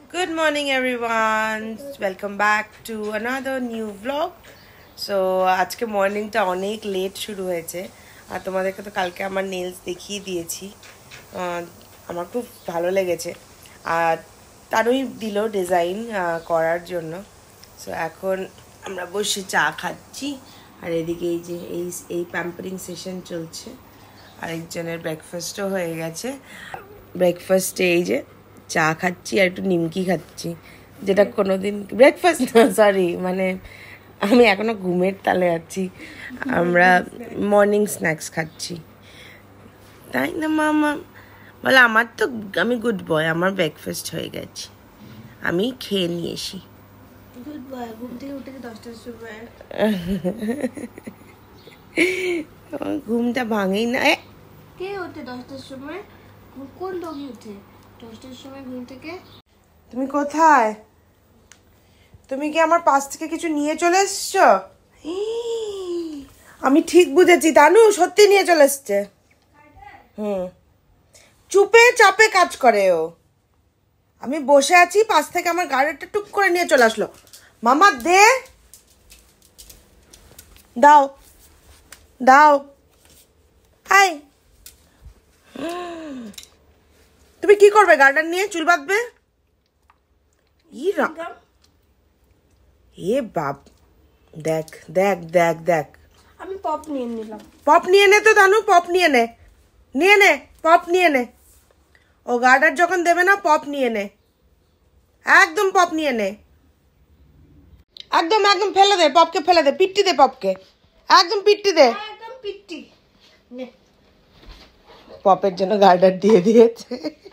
Good morning everyone, welcome back to another new vlog. So আজকে মর্নিংটা অনেক late শুরু হয়েছে আর তোমাদেরকে তো কালকে আমার নেলস দেখিয়ে দিয়েছি। আমার খুব ভালো লেগেছে আর তারই দিল ডিজাইন করার জন্য। সো এখন আমরা বসে চা খাচ্ছি আর এদিকে এই যে এই প্যাম্পারিং সেশন চলছে। আরেকজনের ব্রেকফাস্টও হয়ে গেছে। ব্রেকফাস্টে এই যে চা খাচ্ছি আর একটু নিমকি খাচ্ছি, যেটা কোনোদিন ব্রেকফাস্ট না, সরি, মানে আমি এখনো ঘুমের তালে আছি। আমরা মর্নিং স্ন্যাক্স খাচ্ছি, তাই না মামা? বলে আমার তো, আমি গুড বয়, আমার ব্রেকফাস্ট হয়ে গেছে, আমি খেয়ে নিয়েছি। গুড বয়, ঘুম থেকে উঠে 10টার সময়। ঘুমটা ভাঙেই না। কে ওঠে 10টার সময়? কোন ডগি উঠে 10টার সময় ঘুম থেকে? তুমি কোথায়? তুমি কি আমার পাশ থেকে কিছু নিয়ে চলে এসছো? আমি ঠিক বুঝেছি, তানু সত্যি নিয়ে চলে এসছে। চুপে চাপে কাজ করে ও। আমি বসে আছি, পাশ থেকে আমার গাড়িটা টুক করে নিয়ে চলে আসলো। মামা দে, দাও দাও। হাই, তুমি কি করবে? গার্ডেন নিয়ে চুল বাঁধবে? এ বাপ, দেখ দেখ দেখ দেখ। আমি পপ নিয়ে নিলাম। পপ নিয়ে নে তো দানু, পপ নিয়ে নে, নিয়ে নে, পপ নিয়ে নে। ও গার্ডার যখন দেবে না, পপ নিয়ে নে, একদম পপ নিয়ে নে, একদম একদম ফেলে দে পপকে, ফেলে দে, পিট্টি দে পপকে, একদম পিট্টি দে। একদম পিট্টি নে। পপের জন্য গার্ডার দিয়ে দিয়েছে।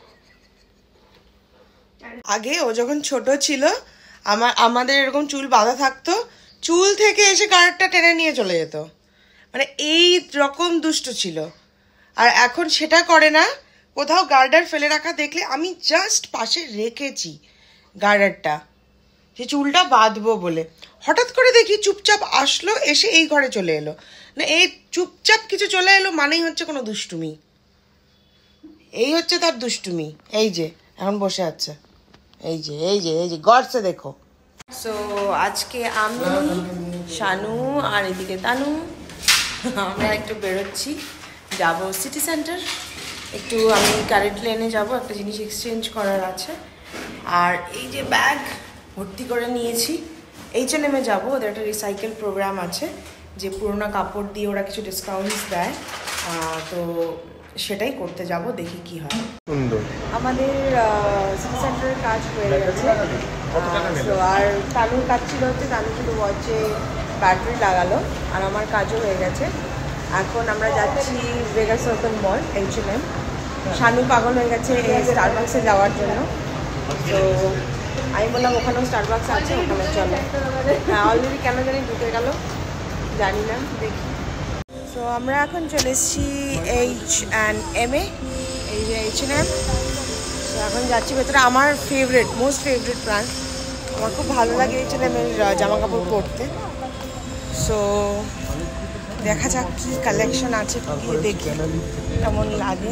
আগে ও যখন ছোট ছিল, আমাদের এরকম চুল বাঁধা থাকতো, চুল থেকে এসে গার্ডারটা টেনে নিয়ে চলে যেত, মানে এই রকম দুষ্ট ছিল। আর এখন সেটা করে না, কোথাও গার্ডার ফেলে রাখা দেখলে আমি জাস্ট পাশে রেখেছি গার্ডারটা, যে চুলটা বাঁধবো বলে। হঠাৎ করে দেখি চুপচাপ আসলো, এসে এই ঘরে চলে এলো। না, এই চুপচাপ কিছু চলে এলো মানেই হচ্ছে কোনো দুষ্টুমি। এই হচ্ছে তার দুষ্টুমি। এই যে এখন বসে আছে, এই যে এই যে এই যে গড়ছে দেখো। সো আজকে আমি, শানু আর এদিকে তানু, আমরা একটু বেরোচ্ছি, যাব সিটি সেন্টার। একটু আমি কারেন্ট লেনে যাব, একটা জিনিস এক্সচেঞ্জ করার আছে। আর এই যে ব্যাগ ভর্তি করে নিয়েছি, H&M যাবো, ওদের একটা রিসাইকেল প্রোগ্রাম আছে, যে পুরোনো কাপড় দিয়ে ওরা কিছু ডিসকাউন্টস দেয়, তো সেটাই করতে যাব, দেখি কি হয়। আমাদের সিটি সেন্টারের কাজ হয়ে গেছে। তো আর তানুর কাজ ছিল হচ্ছে, তানু শুধু ওয়াচে ব্যাটারি লাগালো, আর আমার কাজও হয়ে গেছে। এখন আমরা যাচ্ছি ভেগা সার্কেল মল, H&M। শানু পাগল হয়ে গেছে স্টারবাক্সে যাওয়ার জন্য, তো আমি বললাম ওখানেও স্টারবাক্স আছে, ওখানে চলো। হ্যাঁ, অলরেডি কেন জানি ঢুকে গেল, জানি না, দেখি। তো আমরা এখন চলে এসেছি H&M এ, এই যে H&M। তো এখন যাচ্ছি ভেতরে। আমার মোস্ট ফেভারিট ব্র্যান্ড, আমার খুব ভালো লাগে H&M এর জামা কাপড় পরতে। সো দেখা যাক কি কালেকশন আছে, গিয়ে দেখি কেমন লাগে।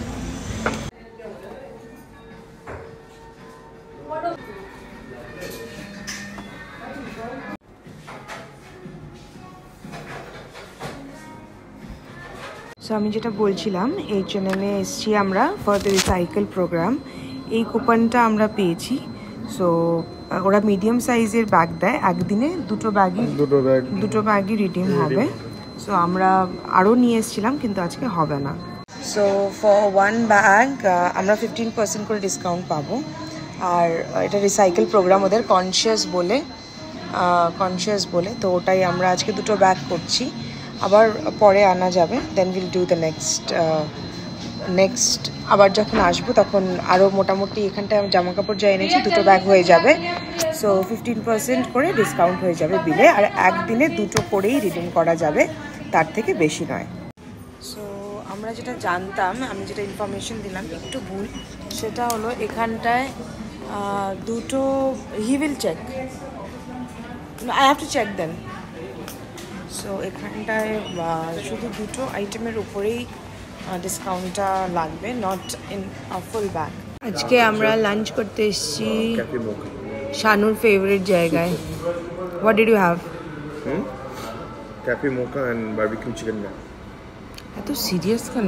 সো আমি যেটা বলছিলাম, H&M এ এসেছি আমরা ফর দ্য রিসাইকেল প্রোগ্রাম। এই কুপনটা আমরা পেয়েছি। সো ওরা মিডিয়াম সাইজের ব্যাগ দেয়, একদিনে দুটো ব্যাগই রিডিম হবে। সো আমরা আরও নিয়ে এসেছিলাম, কিন্তু আজকে হবে না। সো ফর ওয়ান ব্যাগ আমরা 15% করে ডিসকাউন্ট পাবো। আর এটা রিসাইকেল প্রোগ্রাম ওদের, কনসিয়াস বলে, তো ওটাই আমরা আজকে দুটো ব্যাগ করছি। আবার পরে আনা যাবে, then will do the next আবার যখন আসবো তখন আরও মোটামুটি এখানটায় জামা কাপড় যা এনেছি দুটো ব্যাগ হয়ে যাবে। সো 15% করে ডিসকাউন্ট হয়ে যাবে বিলে, আর একদিনে দুটো করেই রিডিম করা যাবে, তার থেকে বেশি নয়। সো আমরা যেটা জানতাম, আমি যেটা ইনফরমেশন দিলাম একটু ভুল, সেটা হলো এখানটায় দুটো, he will check, I have to check then. So এখানটায় শুধু দুটো আইটেমের উপরেই ডিসকাউন্টটা লাগবে, নট ইন ফুল ব্যাগ। আজকে আমরা লাঞ্চ করতে এসেছি ক্যাফে মোকা শানুর ফেভারিট জায়গায়। What did you have? Cafe mocha and barbecue chicken man. এত সিরিয়াস কেন?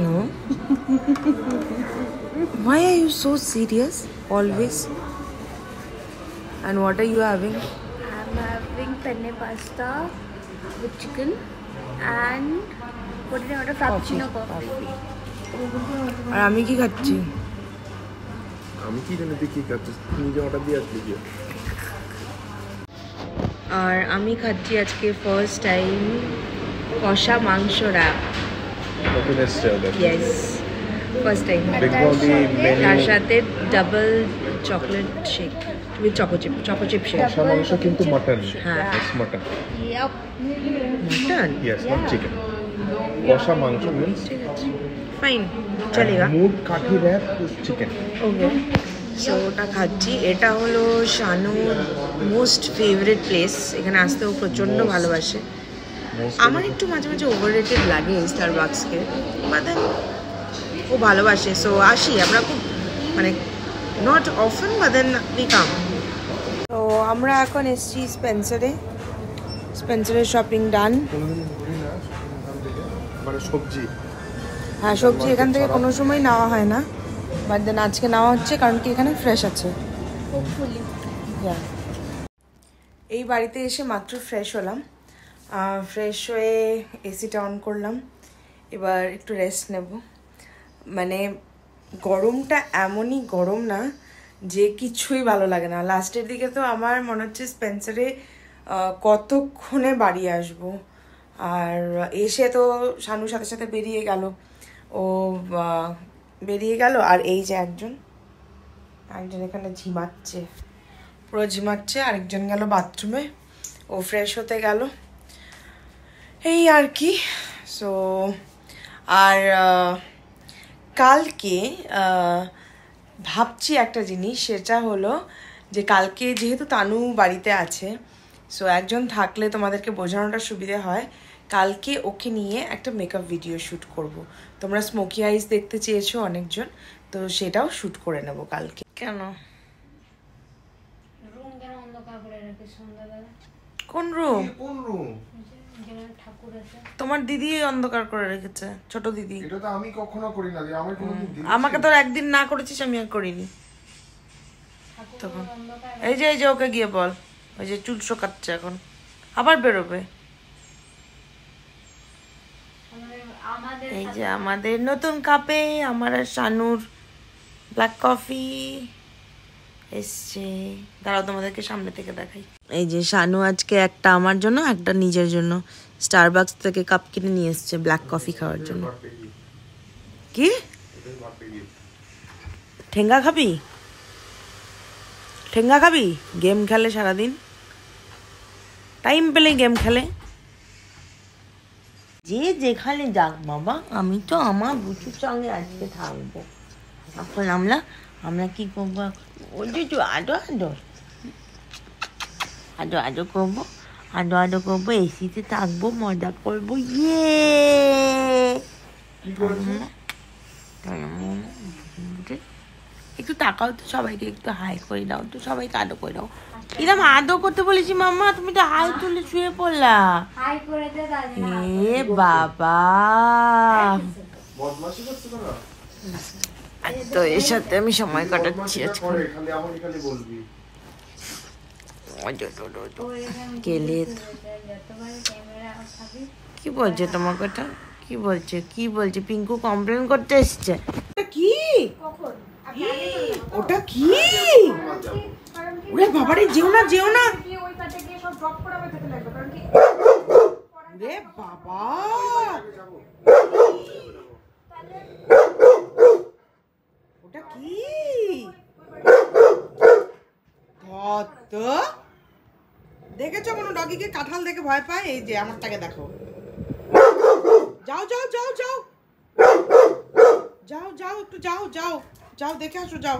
Why are you so serious always? And what are you having? I'm having penne pasta with chicken and what did I order? Frappuccino coffee. আর আমি কি খাচ্ছি? আমি কি জানি তুই কি খাচ্ছিস, নিজে অর্ডার দিয়ে আসলি কি? আর আমি খাচ্ছি আজকে ফার্স্ট টাইম কষা মাংস র্যাপ। কখন এসছে ওদের? Yes, first time. দেখবি মেনু তার সাথে double chocolate shake with choco chip shake. কষা মাংস কিন্তু মাটন। হ্যাঁ। It's mutton. Yep. Mutton? Yes, not chicken. কষা মাংস মিন্স ঠিক আছে, ফাইন, চলেগা। মুড kathi wrap chicken. Okay, so ওটা খাচ্ছি। এটা হলো শানুর মোস্ট ফেভারিট প্লেস, এখানে আসতেও প্রচণ্ড ভালোবাসে। আমার একটু মাঝে মাঝে ওভার রেটেড লাগে স্টারবাকসকে, বাট দেন ও ভালোবাসে, সো আসি আমরা খুব, মানে not often, but then we come. তো আমরা এখন এসেছি স্পেন্সারের শপিং ডান। কোনোদিন ঘুরি না এখান থেকে, মানে সবজি। হ্যাঁ, সবজি এখান থেকে কোনো সময় নেওয়া হয় না, বাট দেন আজকে নেওয়া হচ্ছে কারণ কি এখানে ফ্রেশ আছে। Hopefully. এই বাড়িতে এসে মাত্র ফ্রেশ হলাম, ফ্রেশ হয়ে এসিটা অন করলাম, এবার একটু রেস্ট নেব। মানে গরমটা এমনই গরম না যে কিছুই ভালো লাগে না। লাস্টের দিকে তো আমার মনে হচ্ছে স্পেন্সারে কতক্ষণে বাড়ি আসব। আর এসে তো শানুর সাথে সাথে বেরিয়ে গেল, ও বেরিয়ে গেল। আর এই যে একজন এখানে ঝিমাচ্ছে, পুরো ঝিমাচ্ছে। আরেকজন গেল বাথরুমে, ও ফ্রেশ হতে গেল, এই আর কি। সো আর কালকে ভাবছি একটা জিনিস, সেটা হলো যে কালকে যেহেতু তানু বাড়িতে আছে, সো একজন থাকলে তোমাদেরকে বোঝানোটা সুবিধে হয়। কালকে ওকে নিয়ে একটা মেকআপ ভিডিও শ্যুট করব। তোমরা স্মোকি আইস দেখতে চেয়েছো অনেকজন, তো সেটাও শ্যুট করে নেব কালকে। কেন? রুম কেন অন্ধকার করে রাখি সন্ধ্যাবেলা? কোন রুম? কোন রুম? যেখানে ঠাকুর আছে। তোমার দিদি অন্ধকার করে রেখেছে, ছোট দিদি। এটা তো আমি কখনো করি না, আমার কোনো দিন। আমাকে তো একদিন না করেছিস, আমি আর করিনি তখন। এই যে ওকে গিয়ে বল, ওই যে চুল শোকাচ্ছে এখন, আবার বেরোবে। এই যে আমাদের নতুন কাপে আমার আর শানুর ব্ল্যাক কফি এসছে। দাঁড়াও তোমাদেরকে সামনে থেকে দেখাই। এই যে শানু আজকে একটা আমার জন্য, একটা নিজের জন্য স্টারবাকস থেকে কাপ কিনে নিয়ে এসছে ব্ল্যাক কফি খাওয়ার জন্য। কি ঠেঙ্গা খাবি? ঠেঙ্গা খাবি? গেম খেলে সারাদিন, টাইম পেলে গেম খেলে। যে যেখানে যাক বাবা, আমি তো আমার বুচুর সঙ্গে আজকে থাকবো। এখন আমরা কি করবো? ওই যে আদো করবো, আদো করবো, এসিতে থাকবো, মজা করবো। একটু তাকাও তো, সবাইকে একটু হাই করে দাও তো, সবাইকে আদো করে দাও। এরকম আদো করতে বলেছি মাম্মা, তুমি তো হাই তুলে শুয়ে পড়লা। হাই করে দে দাদি। এ বাবা, বদমাশি করছিস না? তো এর সাথে আমি সময় কাটাচ্ছি আজকে। খালি আমাকে খালি বলবি। কেলে কি বলছে তোমাকে? ওটা কি বলছে? পিঙ্কু কমপ্লেন করতে এসছে। কি ওটা? কি ওরে বাবারে, যেও না রে বাবা, ওটা কি? দেখেছো কোনো ডগিকে কাঁঠাল দেখে ভয় পায়? এই যে আমারটাকে দেখো। যাও একটু যাও দেখে আসো, যাও।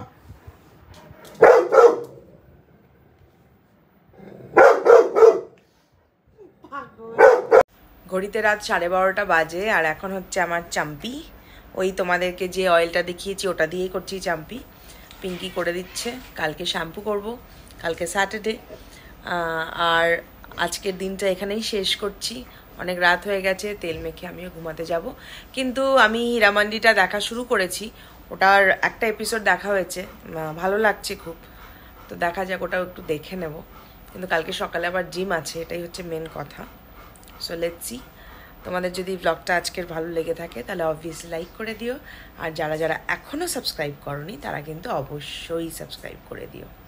ঘড়িতে রাত 12:30 বাজে, আর এখন হচ্ছে আমার চাম্পি। ওই তোমাদেরকে যে অয়েলটা দেখিয়েছি ওটা দিয়েই করছি চাম্পি। পিঙ্কি করে দিচ্ছে, কালকে শ্যাম্পু করব, কালকে স্যাটারডে। আর আজকের দিনটা এখানেই শেষ করছি, অনেক রাত হয়ে গেছে, তেল মেখে আমিও ঘুমাতে যাব। কিন্তু আমি হীরামান্ডিটা দেখা শুরু করেছি, ওটার একটা এপিসোড দেখা হয়েছে, ভালো লাগছে খুব, তো দেখা যাক, ওটাও একটু দেখে নেব। কিন্তু কালকে সকালে আবার জিম আছে, এটাই হচ্ছে মেন কথা। So let's see. তোমাদের যদি ব্লগটা আজকের ভালো লেগে থাকে তাহলে অবভিয়াসলি লাইক করে দিও, আর যারা যারা এখনও সাবস্ক্রাইব করনি তারা কিন্তু অবশ্যই সাবস্ক্রাইব করে দিও।